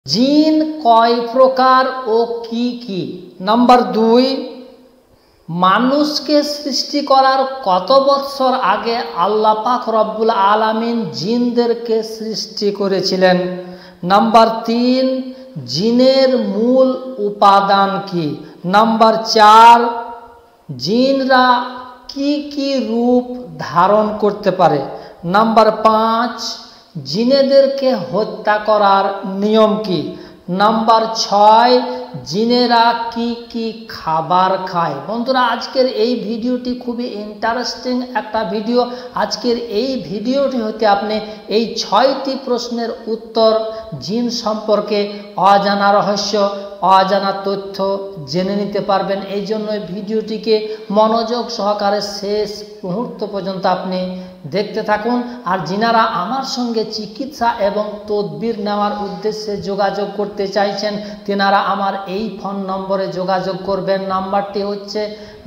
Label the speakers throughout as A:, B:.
A: জিন কয় প্রকার ও কি কি? নাম্বার 2, মানুষকে সৃষ্টি করার কত বৎসর আগে আল্লাহ পাক রব্বুল আলামিন জিনদেরকে সৃষ্টি করেছিলেন? নাম্বার 3, জিনের মূল উপাদান কি? নাম্বার 4, জিনরা কি কি রূপ ধারণ করতে পারে? নাম্বার 5, জিনেদেরকে হত্যা করার নিয়ম কি? নাম্বার 6, জিনেরা কি কি খাবার খায়? বন্ধুরা, আজকের এই ভিডিওটি খুবই ইন্টারেস্টিং একটা ভিডিও। আজকের এই ভিডিওটি হতে আপনি এই 6টি প্রশ্নের উত্তর, জিন সম্পর্কে অজানা রহস্য, অজানা তথ্য জেনে নিতে পারবেন। এই জন্য ভিডিওটিকে মনোযোগ সহকারে শেষ মুহূর্ত পর্যন্ত আপনি দেখতে থাকুন। আর যিনারা আমার সঙ্গে চিকিৎসা এবং তদবির নেওয়ার উদ্দেশ্যে যোগাযোগ করতে চাইছেন, তেনারা আমার এই ফোন নম্বরে যোগাযোগ করবেন। নাম্বারটি হচ্ছে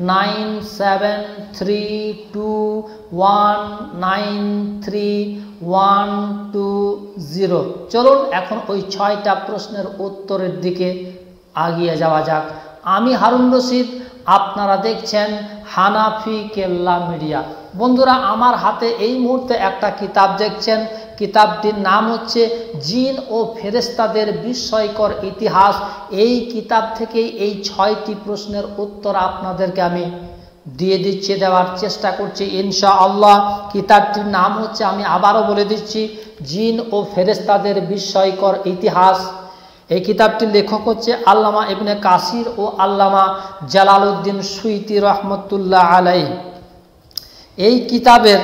A: 9732193120। চলুন এখন ওই 6টা প্রশ্নের উত্তরের দিকে আগিয়ে যাওয়া যাক। আমি হারুন রশিদ, আপনারা দেখছেন হানাফি কেল্লা মিডিয়া। বন্ধুরা, আমার হাতে এই মুহূর্তে একটা কিতাব দেখছেন। কিতাবটির নাম হচ্ছে জিন ও ফেরেশতাদের বিস্ময়কর ইতিহাস। এই কিতাব থেকেই এই 6টি প্রশ্নের উত্তর আপনাদেরকে আমি দিয়ে দিচ্ছি, দেওয়ার চেষ্টা করছি ইনশাআল্লাহ। কিতাবটির নাম হচ্ছে, আমি আবারও বলে দিচ্ছি, জিন ও ফেরেশতাদের বিস্ময়কর ইতিহাস। এই কিতাবটির লেখক হচ্ছে আল্লামা ইবনে কাসির ও আল্লামা জালালউদ্দিন সুয়ুতী রহমতুল্লাহ আলাইহি। এই কিতাবের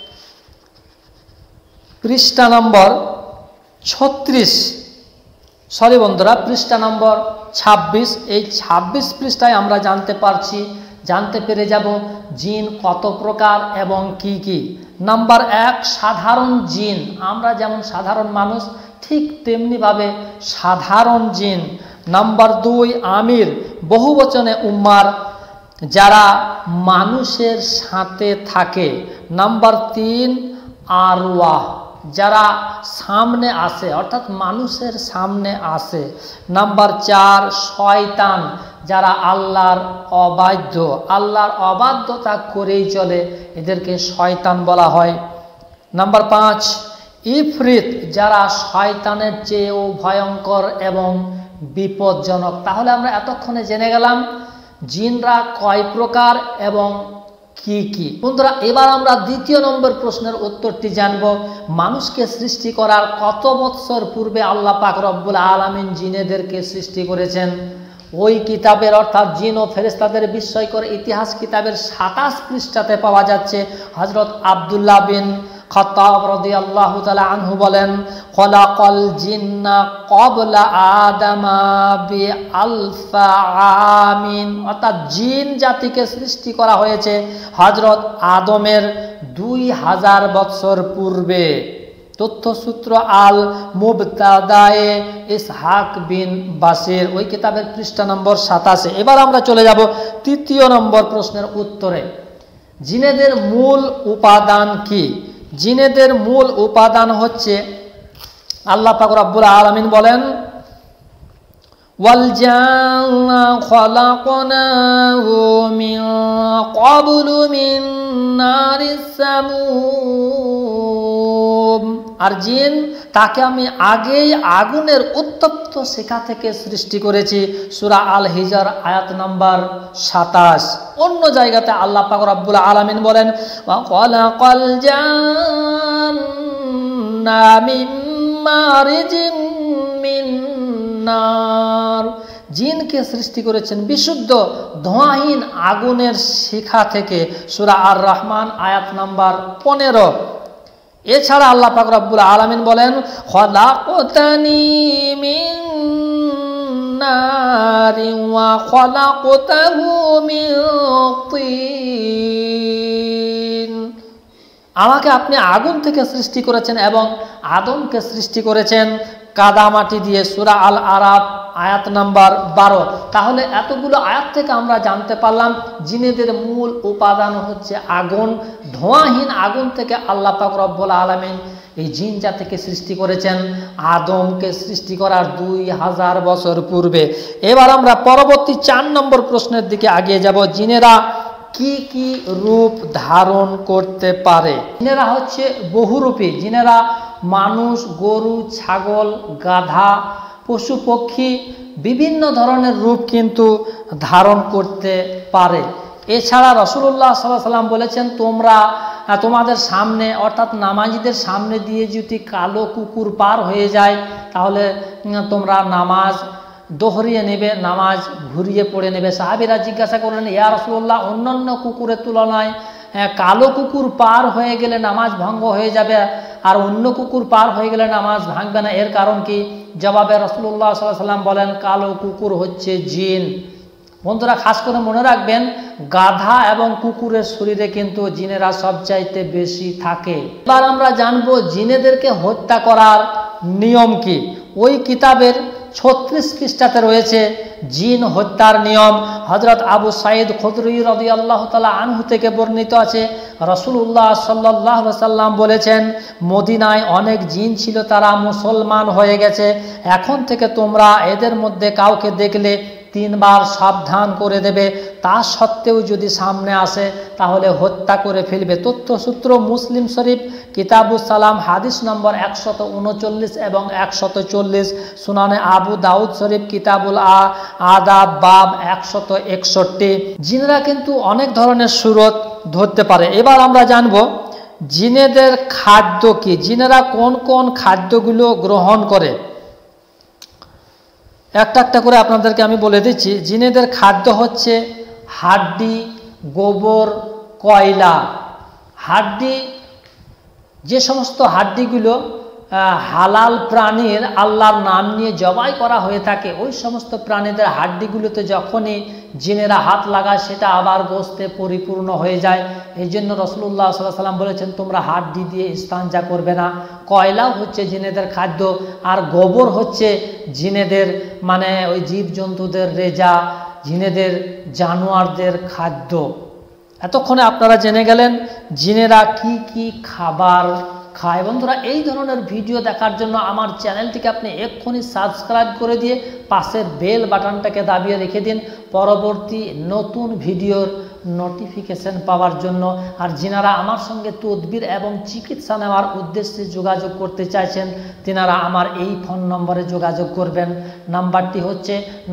A: পৃষ্ঠা নম্বর 26 এই 26 পৃষ্ঠায় আমরা জানতে পেরে যাব জিন কত প্রকার এবং কি কি। নাম্বার 1, সাধারণ জিন। আমরা যেমন সাধারণ মানুষ, ঠিক তেমনিভাবে সাধারণ জিন। নাম্বার 2, আমির, বহুবচনে উম্মার, যারা মানুষের সাথে থাকে। নাম্বার 3, আরওয়াহ, যারা সামনে আসে, অর্থাৎ মানুষের সামনে আসে। নাম্বার 4, শয়তান, যারা আল্লাহর অবাধ্যতা করেই চলে, এদেরকে শয়তান বলা হয়। নাম্বার 5, ইফরিত, যারা শয়তানের চেয়েও ভয়ঙ্কর এবং বিপজ্জনক। তাহলে আমরা এতক্ষণে জেনে গেলাম জিনরা কয় প্রকার এবং কি কি। বন্ধুরা, এবার আমরা 2 নম্বর প্রশ্নের উত্তরটি জানব। মানুষকে সৃষ্টি করার কত বৎসর পূর্বে আল্লাহ পাক রব্বুল আলামিন জিনেদেরকে সৃষ্টি করেছেন? ওই কিতাবের, অর্থাৎ জিন ও ফেরেশতাদের বিস্ময়কর ইতিহাস কিতাবের 27 পৃষ্ঠাতে পাওয়া যাচ্ছে। হযরত আব্দুল্লাহ বিন খাত্তাব রাদিয়াল্লাহু তাআলা আনহু বলেন, খলাকাল জিন্না ক্বাবলা আদামা বিআলফা আমিন, অর্থাৎ জিন জাতিকে সৃষ্টি করা হয়েছে হযরত আদমের 2000 বৎসর পূর্বে। তথ্যসূত্র আল মুবতাদায়ে ইসহাক বিন বাসির, ওই কিতাবের পৃষ্ঠা নম্বর 27। এবার আমরা চলে যাব 3 নম্বর প্রশ্নের উত্তরে। জিনেদের মূল উপাদান কি? জিনেদের মূল উপাদান হচ্ছে, আল্লাহ পাক রব্বুল আলামিন বলেন, ওয়াল জান্না খলাকনাহু মিন ক্বাবলু মিন নারিস সামুম, আর জিন তাকে আমি আগেই আগুনের উত্তপ্ত শিখা থেকে সৃষ্টি করেছি। সূরা আল হিজর আয়াত নাম্বার 27। অন্য জায়গাতে আল্লাহ পাক রব্বুল আলামিন বলেন, ওয়া খলাকাল জান্না মিন মারিজিম মিন নার, জিনকে সৃষ্টি করেছেন বিশুদ্ধ ধোঁয়াহীন আগুনের শিখা থেকে। সূরা আর রহমান আয়াত নাম্বার 15। এছাড়া আল্লাহ পাক রব্বুল আলামিন বলেন, খলাকতানি মিন নারিন ওয়া খলাকতাহু মিন তিন, আমাকে আপনি আগুন থেকে সৃষ্টি করেছেন এবং আদমকে সৃষ্টি করেছেন কাদামাটি দিয়ে। সূরা আল আরাফ আয়াত নাম্বার 12। তাহলে এতগুলো আয়াত থেকে আমরা জানতে পারলাম জিনেদের মূল উপাদান হচ্ছে আগুন। ধোঁয়াহীন আগুন থেকে আল্লাহ পাক রব্বুল আলামিন এই জিন জাতিকে সৃষ্টি করেছেন আদমকে সৃষ্টি করার 2000 বছর পূর্বে। এবার আমরা পরবর্তী 4 নম্বর প্রশ্নের দিকে এগিয়ে যাব। জিনেরা কি কি রূপ ধারণ করতে পারে? জিনেরা হচ্ছে বহুরূপী। জিনেরা মানুষ, গরু, ছাগল, গাধা, পশু পক্ষী বিভিন্ন ধরনের রূপ কিন্তু ধারণ করতে পারে। এছাড়া রাসূলুল্লাহ সাল্লাল্লাহু আলাইহি ওয়াসাল্লাম বলেছেন, তোমাদের সামনে অর্থাৎ নামাজীদের সামনে দিয়ে যদি কালো কুকুর পার হয়ে যায় তাহলে তোমরা নামাজ দোহরিয়ে নেবে, নামাজ ঘুরিয়ে পড়ে নেবে। সাহাবীরা জিজ্ঞাসা করলেন, ইয়া রাসূলুল্লাহ, অন্যান্য কুকুরের তুলনায় কালো কুকুর পার হয়ে গেলে নামাজ ভঙ্গ হয়ে যাবে আর অন্য কুকুর পার হয়ে গেলে নামাজ ভাঙবে না, এর কারণ কি? জবাবে রাসূলুল্লাহ সাল্লাল্লাহু আলাইহি ওয়াসাল্লাম বলেন, কালো কুকুর হচ্ছে জিন। বন্ধুরা খাস করে মনে রাখবেন, গাধা এবং কুকুরের শরীরে কিন্তু জিনেরা সবচাইতে বেশি থাকে। এবার আমরা জানবো জিনেদেরকে হত্যা করার নিয়ম কি। ওই কিতাবের 36 পৃষ্ঠাতে রয়েছে জিন হত্যার নিয়ম। হযরত আবু সাঈদ খুদরী রাদিয়াল্লাহু তাআলা আনহু থেকে বর্ণিত আছে, রাসূলুল্লাহ সাল্লাল্লাহু আলাইহি ওয়াসাল্লাম বলেছেন, মদিনায় অনেক জিন ছিল, তারা মুসলমান হয়ে গেছে। এখন থেকে তোমরা এদের মধ্যে কাউকে দেখলে 3 বার সাবধান করে দেবে, তা সত্ত্বেও যদি সামনে আসে তাহলে হত্যা করে ফেলবে। তথ্যসূত্র মুসলিম শরীফ কিতাবুস সালাম হাদিস নম্বর 139 এবং 140, সুনানে আবু দাউদ শরীফ কিতাবুল আদাব বাব 161। জিনরা কিন্তু অনেক ধরনের সুরত ধরতে পারে। এবার আমরা জানব জিনেদের খাদ্য কি, জিনেরা কোন কোন খাদ্যগুলো গ্রহণ করে। একটা একটা করে আপনাদেরকে আমি বলে দিচ্ছি। জিনেদের খাদ্য হচ্ছে হাড্ডি, গোবর, কয়লা। হাড্ডি, যে সমস্ত হাড্ডিগুলো হালাল প্রাণীর আল্লাহর নাম নিয়ে জবাই করা হয়ে থাকে, ওই সমস্ত প্রাণীদের হাড্ডিগুলোতে যখনই জিনেরা হাত লাগায় সেটা আবার গোস্তে পরিপূর্ণ হয়ে যায়। এই জন্য রাসূলুল্লাহ সাল্লাল্লাহু আলাইহি ওয়াসাল্লাম বলেছেন, তোমরা হাড্ডি দিয়ে ইস্তেঞ্জা করবে না। কয়লাও হচ্ছে জিনেদের খাদ্য, আর গোবর হচ্ছে জিনেদের মানে ওই জীবজন্তুদের রেজা, জিনেদের জানোয়ারদের খাদ্য। এতক্ষণে আপনারা জেনে গেলেন জিনেরা কি কি খাবার খায়। বন্ধুরা এই ধরনের ভিডিও দেখার জন্য আমার চ্যানেলটিকে আপনি এক্ষুনি সাবস্ক্রাইব করে দিয়ে পাশের বেল বাটনটাকে দাবিয়ে রেখে দিন পরবর্তী নতুন ভিডিওর নোটিফিকেশন পাওয়ার জন্য। আর যিনারা আমার সঙ্গে তদবির এবং চিকিৎসা নেওয়ার উদ্দেশ্যে যোগাযোগ করতে চাইছেন তিনারা আমার এই ফোন নম্বরে যোগাযোগ করবেন। নাম্বারটি হচ্ছে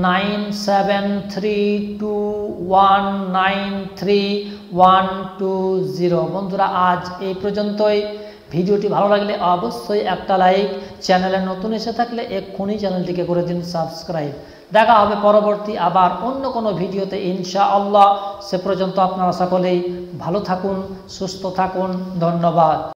A: 9732193120। বন্ধুরা আজ এই পর্যন্তই। ভিডিওটি ভালো লাগলে অবশ্যই একটা লাইক, চ্যানেলে নতুন এসে থাকলে এক্ষুনি চ্যানেলটিকে করে দিন সাবস্ক্রাইব। দেখা হবে পরবর্তী আবার অন্য কোনো ভিডিওতে ইনশাআল্লাহ। সে পর্যন্ত আপনারা সকলেই ভালো থাকুন, সুস্থ থাকুন। ধন্যবাদ।